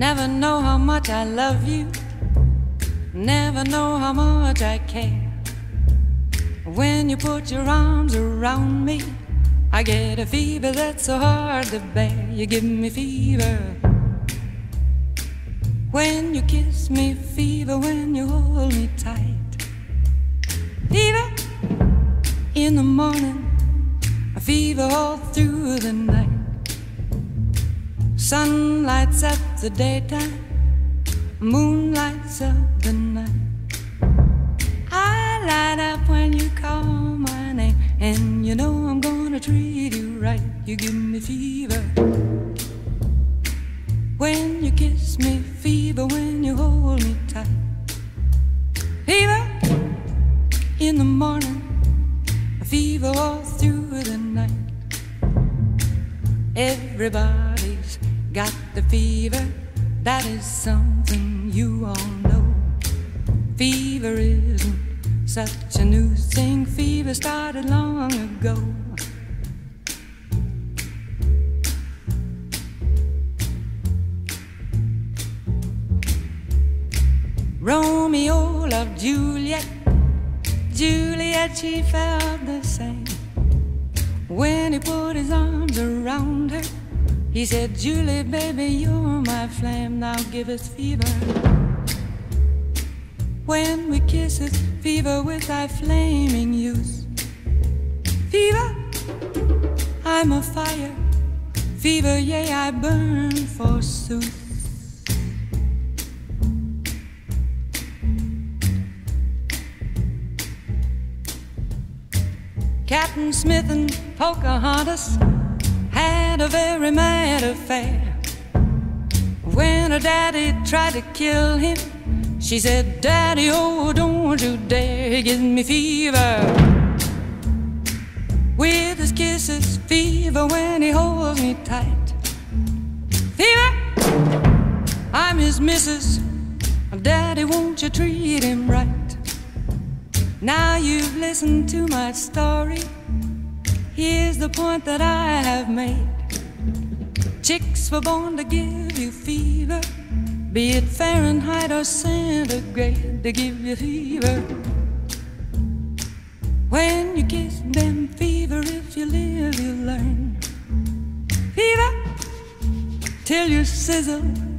Never know how much I love you, never know how much I care. When you put your arms around me, I get a fever that's so hard to bear. You give me fever when you kiss me, fever when you hold me tight. Fever in the morning, a fever all through the night. Sun lights up the daytime, moon lights up the night. I light up when you call my name, and you know I'm gonna treat you right. You give me fever when you kiss me, fever when you hold me tight. Fever in the morning, a fever all through the night. Everybody's got the fever, that is something you all know. Fever isn't such a new thing, fever started long ago. Romeo loved Juliet, Juliet, she felt the same. When he put his arms around her, he said, Julie, baby, you're my flame, now give us fever. When we kiss us, fever with thy flaming youth. Fever, I'm a fire, fever, yea, I burn forsooth. Captain Smith and Pocahontas had a very mad affair. When her daddy tried to kill him, she said, Daddy, oh, don't you dare. He gives me fever with his kisses, fever when he holds me tight. Fever, I'm his missus, Daddy, won't you treat him right? Now you've listened to my story, here's the point that I have made. Chicks were born to give you fever, be it Fahrenheit or centigrade, they give you fever. When you kiss them, fever, if you live, you learn. Fever till you sizzle,